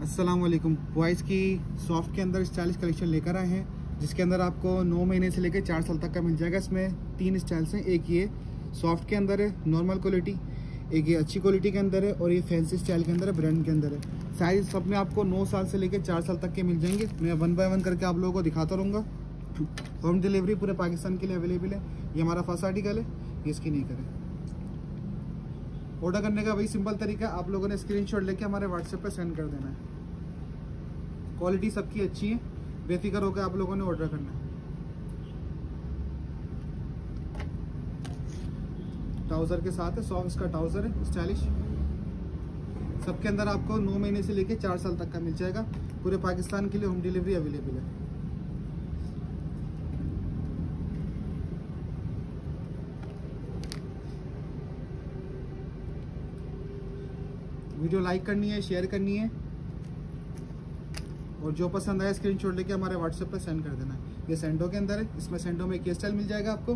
अस्सलाम वालेकुम। बॉयज़ की सॉफ्ट के अंदर स्टाइलिश कलेक्शन लेकर आए हैं, जिसके अंदर आपको 9 महीने से लेकर 4 साल तक का मिल जाएगा। इसमें 3 स्टाइल्स हैं। एक ये सॉफ्ट के अंदर है, नॉर्मल क्वालिटी, एक ये अच्छी क्वालिटी के अंदर है, और ये फैंसी स्टाइल के अंदर है, ब्रांड के अंदर है। साइज सब में आपको 9 साल से लेकर 4 साल तक के मिल जाएंगे। मैं 1 बाय 1 करके आप लोगों को दिखाता रहूँगा। होम डिलीवरी पूरे पाकिस्तान के लिए अवेलेबल है। ये हमारा फर्स्ट आर्टिकल है, ये इसकी नहीं करें। ऑर्डर करने का वही सिंपल तरीका, आप लोगों ने स्क्रीनशॉट लेके हमारे व्हाट्सएप पे सेंड कर देना है। क्वालिटी सबकी अच्छी है, बेफिक्र होकर आप लोगों ने ऑर्डर करना है। ट्राउजर के साथ है, सॉफ्ट इसका ट्राउजर है, स्टाइलिश। सबके अंदर आपको 9 महीने से लेके 4 साल तक का मिल जाएगा। पूरे पाकिस्तान के लिए होम डिलीवरी अवेलेबल है। वीडियो लाइक करनी है, शेयर करनी है, और जो पसंद आए स्क्रीनशॉट लेके हमारे व्हाट्सएप पे सेंड कर देना है। ये सेंडो के अंदर है। इसमें सेंडो में एक स्टाइल मिल जाएगा आपको,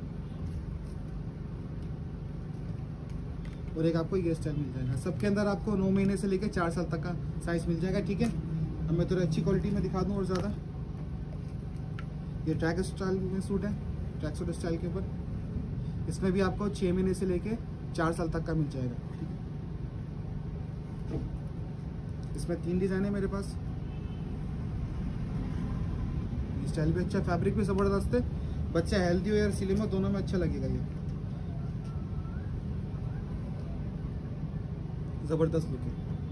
और एक आपको ये स्टाइल मिल जाएगा। सबके अंदर आपको 9 महीने से लेकर 4 साल तक का साइज मिल जाएगा। ठीक है, अब मैं थोड़ी अच्छी क्वालिटी में दिखा दूँ और ज़्यादा। ये ट्रैक स्टाइल में सूट है, ट्रैक सूट स्टाइल के ऊपर। इसमें भी आपको 6 महीने से लेकर 4 साल तक का मिल जाएगा। ठीक है, इसमें 3 डिज़ाइन है मेरे पास। स्टाइल भी अच्छा, फैब्रिक भी ज़बरदस्त है। बच्चा हेल्दी हो या स्लिम हो, दोनों में अच्छा लगेगा। ये ज़बरदस्त लुक है।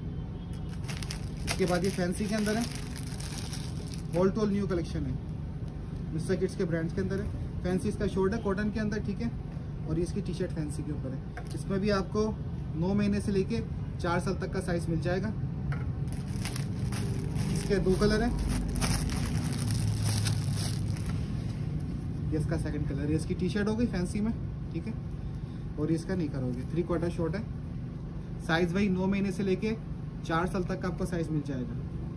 इसके बाद ये फैंसी के अंदर है, होल्ड टोल न्यू कलेक्शन है, मिस्टर किड्स के ब्रांड्स के अंदर है। फैंसी इसका शॉर्ट है, कॉटन के अंदर। ठीक है, और ये इसकी टी शर्ट फैंसी के ऊपर है। इसमें भी आपको 9 महीने से लेके 4 साल तक का साइज मिल जाएगा। इसके 2 कलर हैं। ये इसका सेकंड कलर है। इसकी टी शर्ट होगी फैंसी में। ठीक है, और इसका निकर होगी, 3/4 शॉर्ट है। साइज वही 9 महीने से लेके 4 साल तक का आपको साइज मिल जाएगा।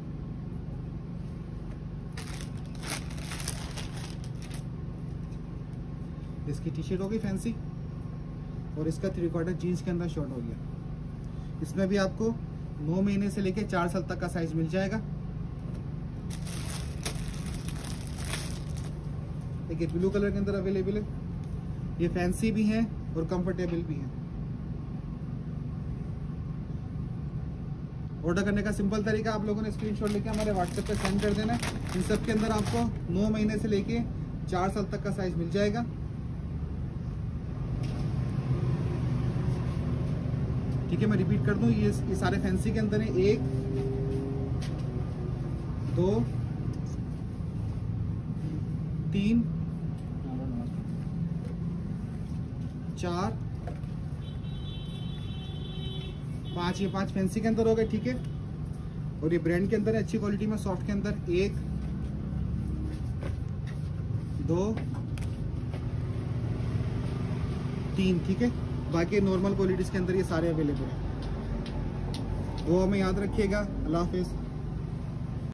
इसकी टी शर्ट होगी फैंसी, और इसका 3/4 जीन्स के अंदर शॉर्ट हो गया। इसमें भी आपको 9 महीने से लेके 4 साल तक का साइज मिल जाएगा। देखिए ब्लू कलर के अंदर अवेलेबल है। ये फैंसी भी है और कंफर्टेबल भी है। ऑर्डर करने का सिंपल तरीका, आप लोगों ने स्क्रीनशॉट लेके हमारे व्हाट्सएप पे सेंड कर देना है। इन सब के अंदर आपको 9 महीने से लेके 4 साल तक का साइज मिल जाएगा। ठीक है, मैं रिपीट कर दूं, ये सारे फैंसी के अंदर है। 1 2 3 4 5, ये 5 फैंसी के अंदर हो गए। ठीक है, और ये ब्रांड के अंदर है, अच्छी क्वालिटी में, सॉफ्ट के अंदर। 1 2 3। ठीक है, बाकी नॉर्मल क्वालिटीज के अंदर ये सारे अवेलेबल है। वो हमें याद रखिएगा। अल्लाह हाफिज़।